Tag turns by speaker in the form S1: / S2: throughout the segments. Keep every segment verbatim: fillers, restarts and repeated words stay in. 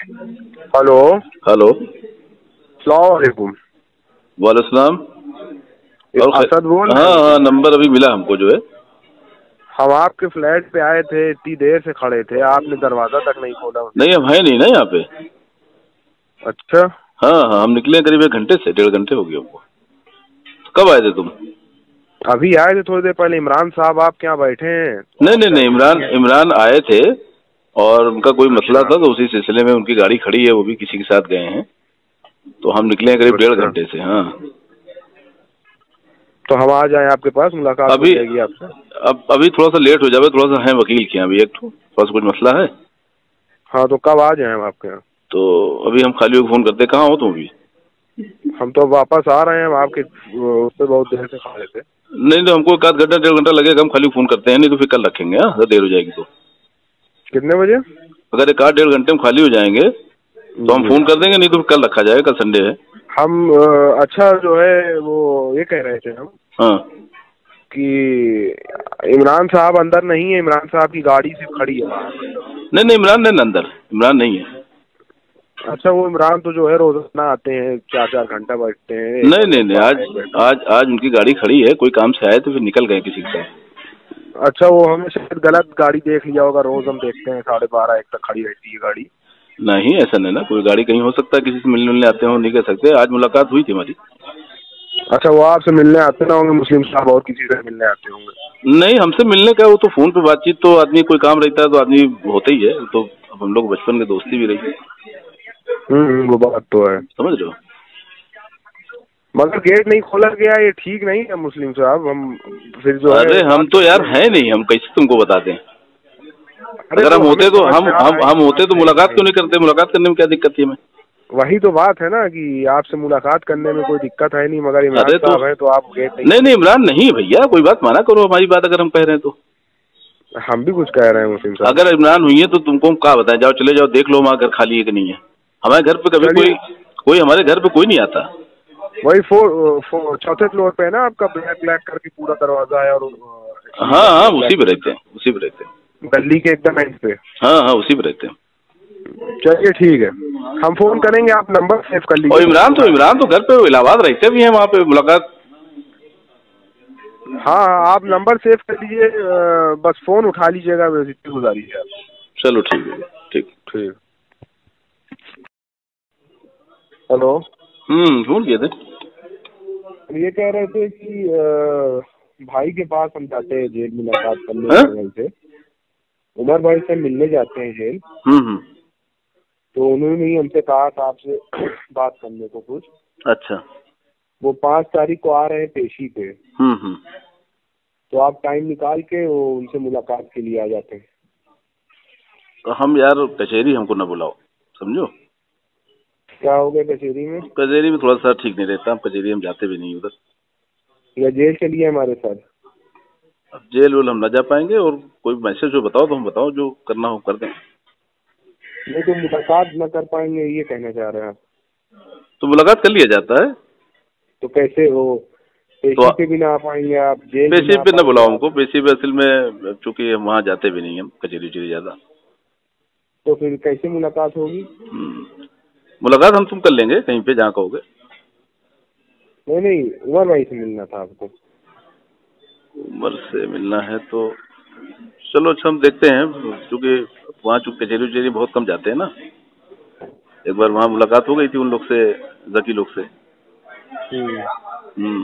S1: Hello.
S2: Hello.
S1: अस्सलाम वालेकुम।
S2: वालेकुम। और
S1: असद बोल रहे
S2: हाँ
S1: हैं
S2: हाँ,
S1: मुझे।
S2: नंबर अभी मिला हमको जो है।
S1: हम आपके फ्लैट पे आए थे, इतनी देर से खड़े थे, आपने दरवाजा तक नहीं खोला।
S2: नहीं, हम है नहीं ना यहाँ पे।
S1: अच्छा।
S2: हाँ हाँ, हम निकले करीब एक घंटे से, डेढ़ घंटे हो गए हमको। तो कब आए थे तुम?
S1: अभी आए थे थोड़ी देर पहले। इमरान साहब आपके यहाँ बैठे हैं तो
S2: नहीं नहीं
S1: आपसे
S2: नहीं,
S1: हम
S2: इमरान
S1: पूछेंगे।
S2: इमरान आए थे और उनका कोई मसला
S1: अच्छा
S2: था, तो उसी सिलसिले में उनकी गाड़ी खड़ी है, वो भी किसी के साथ गए हैं। तो हम निकले करीब डेढ़
S1: अच्छा।
S2: घंटे से। हाँ,
S1: तो हम आ जाएं आपके पास, मुलाकात हो
S2: अभी
S1: जाएगी आपसे।
S2: अब अभी थोड़ा सा लेट हो जाए, थोड़ा सा है वकील के यहाँ अभी, एक थोड़ा सा कुछ मसला है।
S1: हाँ, तो कब आ जाएं हम आपके यहाँ?
S2: तो अभी हम खाली होकर फोन करते, कहाँ हो तुम अभी?
S1: हम तो वापस आ रहे हैं, हम आपके उस पे बहुत देर से खड़े थे।
S2: नहीं तो हमको एक आध घंटा डेढ़ घंटा लगेगा, हम खाली फोन करते हैं, नहीं तो फिर कल रखेंगे। हाँ, अगर देर हो जाएगी तो।
S1: कितने बजे?
S2: अगर एक आध डेढ़ घंटे में खाली हो जाएंगे तो हम
S1: जी।
S2: फोन कर देंगे, नहीं तो फिर कल रखा जाएगा, कल संडे है।
S1: हम अ, अच्छा जो है वो ये कह रहे थे हम
S2: हाँ।
S1: कि इमरान साहब अंदर नहीं है, इमरान साहब की गाड़ी सिर्फ खड़ी है बाहर मतलब।
S2: नहीं नहीं, इमरान नहीं, अंदर इमरान नहीं है।
S1: अच्छा, वो इमरान तो जो है रोजाना आते हैं, चार चार घंटा बैठते हैं, एक
S2: नहीं नहीं नहीं,
S1: मरतबा
S2: आज
S1: आए बैठे।
S2: आज आज उनकी गाड़ी खड़ी है, कोई काम से आए तो फिर निकल गए किसी के साथ।
S1: अच्छा, वो हमें शायद गलत गाड़ी देख लिया होगा। रोज हम देखते हैं साढ़े बारह एक तक खड़ी रहती है गाड़ी।
S2: नहीं, ऐसा नहीं ना, कोई गाड़ी कहीं हो सकता है, किसी से मिलने मिलने आते हो, नहीं कह सकते। आज मुलाकात हुई थी हमारी।
S1: अच्छा, वो आपसे मिलने आते ना होंगे, मुस्लिम साहब और किसी से मिलने आते होंगे।
S2: नहीं, हमसे मिलने का वो तो फोन पे बातचीत, तो आदमी कोई काम रहता है तो आदमी होता ही है। तो अब हम लोग बचपन में दोस्ती भी रही,
S1: हम्म हम्म, वो बात तो है।
S2: समझ रहे हो।
S1: मगर गेट नहीं खोला गया, ये ठीक नहीं है मुस्लिम साहब। हम फिर जो है
S2: अरे हम
S1: बात
S2: तो यार
S1: करेंगे।
S2: है नहीं, हम कैसे तुमको बता दें?
S1: अरे
S2: अगर
S1: तो
S2: हम
S1: हमें
S2: होते तो
S1: समझ
S2: हम
S1: में आ रहा
S2: हम
S1: है
S2: हम
S1: कि
S2: होते
S1: आप
S2: तो
S1: है ही
S2: मुलाकात क्यों
S1: नहीं।
S2: नहीं करते? मुलाकात करने में क्या दिक्कत थी हमें?
S1: वही तो बात है ना कि आपसे मुलाकात करने में कोई दिक्कत है नहीं, मगर इमरान
S2: अरे तो
S1: साहब है तो आप गेट नहीं
S2: नहीं नहीं,
S1: खोलते।
S2: इमरान नहीं है भैया, कोई बात माना करो हमारी बात, अगर हम कह रहे हैं तो।
S1: हम भी कुछ कह रहे हैं मुस्लिम साहब।
S2: अगर इमरान हुई है तो तुमको हम क्या बताएं? जाओ, चले जाओ, देख लो हमारा घर खाली है कि नहीं है। हमारे घर पे कभी
S1: चलिए।
S2: कोई कोई हमारे घर पे कोई नहीं आता।
S1: वही फोर, फोर चौथे फ्लोर पे है ना आपका, ब्लैक ब्लैक करके पूरा दरवाजा है और अ,
S2: हाँ
S1: शीशा
S2: हाँ,
S1: पूरा ब्लैक
S2: उसी पे
S1: कलर
S2: रहते
S1: का।
S2: हैं, उसी पे रहते हैं।
S1: गली के एकदम एंड पे।
S2: हाँ हाँ, उसी पे रहते हैं।
S1: चलिए ठीक है, हम फोन करेंगे, आप नंबर सेव कर
S2: और
S1: लीजिए, मैं
S2: इमरान
S1: फोन
S2: तो
S1: आएगा
S2: इमरान
S1: तो।
S2: तो घर पे इलाहाबाद रहते भी हैं, वहाँ पे मुलाकात।
S1: हाँ हाँ, आप नंबर सेव कर लीजिए, अ, बस फोन उठा लीजिएगा, बस इतनी गुजारिश है आपसे।
S2: चलो ठीक है, ठीक।
S1: ठीक। हेलो।
S2: हम्म, फोन किए थे।
S1: ये कह रहे थे कि अ, भाई के पास हम जाते हैं जेल, मुलाकात करने
S2: हाँ?
S1: उमर भाई से। उमर भाई से मिलने जाते हैं जेल।
S2: हम्म हम्म।
S1: तो उन्होंने ही हमसे कहा था आपसे बात करने को कुछ।
S2: अच्छा।
S1: वो पाँच तारीख को आ रहे हैं पेशी पे।
S2: हम्म हम्म।
S1: तो आप टाइम निकाल के वो उनसे मुलाकात के लिए आ जाते हैं।
S2: तो हम यार कचहरी हमको ना बुलाओ, समझो।
S1: क्या हो गया कचहरी में?
S2: कचहरी में थोड़ा सा ठीक नहीं रहता, हम कचहरी हम जाते भी नहीं उधर।
S1: या जेल चलिए हमारे साथ।
S2: अब जेल वेल हम ना जा पाएंगे, और कोई मैसेज हो बताओ तो हम बताओ, जो करना हो कर दें।
S1: नहीं तो मुलाकात न कर पाएंगे, ये कहना चाह रहे हैं आप?
S2: तो मुलाकात कर लिया जाता है।
S1: तो कैसे हो?
S2: तो
S1: पेशी पे भी ना आ पाएंगे आप, जेल भी
S2: पेशी
S1: ना आ
S2: पे न
S1: पाएंगे
S2: बुलाओ
S1: आप।
S2: हमको, पेशी पे असल में चूंकि हम वहाँ जाते भी नहीं, हम कचहरी उचहरी ज्यादा।
S1: तो फिर कैसे मुलाकात होगी?
S2: हम्म, मुलाकात हम तुम कर लेंगे कहीं पे जहाँ कहोगे।
S1: नहीं नहीं, उमर भाई से मिलना था आपको।
S2: उमर से मिलना है तो चलो, अच्छा हम देखते हैं, क्योंकि वहाँ चूँकि कचहरी उचहरी बहुत कम जाते हैं ना। एक बार वहाँ मुलाकात हो गई थी उन लोग से, जकी लोग से।
S1: हम्म।
S2: हम्म।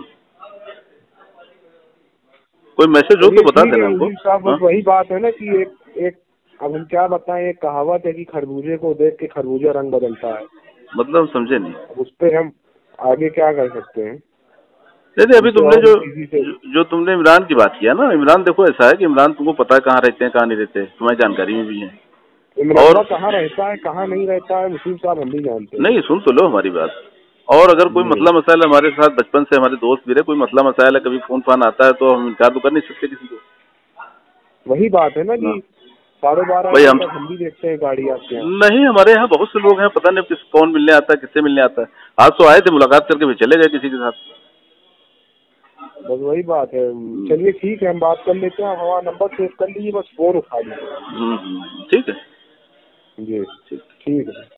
S2: कोई मैसेज हो तो
S1: चलिए
S2: बता
S1: ठीक है
S2: देना हमको।
S1: मुजीब साहब,
S2: हाँ।
S1: बस वही बात है ना कि एक एक अब हम क्या बताएं, एक कहावत है कि खरबूजे को देख के खरबूजा रंग बदलता है।
S2: मतलब समझे नहीं।
S1: अब उस पे हम आगे क्या कर सकते हैं?
S2: नहीं नहीं, अभी
S1: हमसे
S2: तुमने
S1: और
S2: जो
S1: भी किसी से।
S2: जो, जो तुमने इमरान की बात किया ना, इमरान देखो ऐसा है कि इमरान तुमको पता है कहाँ रहते हैं कहाँ नहीं रहते, तुम्हारी जानकारी में भी है। और
S1: इमरान कहाँ रहता है कहाँ नहीं रहता है मुस्लिम साहब, हम भी जानते हैं।
S2: नहीं, सुन तो लो हमारी बात। और अगर कोई
S1: जी।
S2: मसला मसाइल हमारे साथ बचपन से हमारे दोस्त भी रहे, कोई मसला मसाइल है, कभी फोन फान आता है तो हम इनकार तो कर नहीं सकते किसी को।
S1: वही बात है ना
S2: हाँ
S1: कि साढ़े बारह
S2: भाई,
S1: एक
S2: हम
S1: बजे तक हम भी देखते हैं गाड़ी आपके यहाँ।
S2: नहीं, हमारे यहाँ बहुत से लोग हैं, पता नहीं किस कौन मिलने आता है, किससे मिलने आता है। आज तो आए थे, मुलाकात करके भी चले गए किसी के साथ।
S1: बस वही बात है। चलिए ठीक है, हम बात कर लेते हैं, आप हमारा नंबर सेव कर लीजिए, बस फोन उठा लीजिएगा।
S2: हम्म हम्म, ठीक है।
S1: जी।
S2: ठीक।
S1: ठीक है।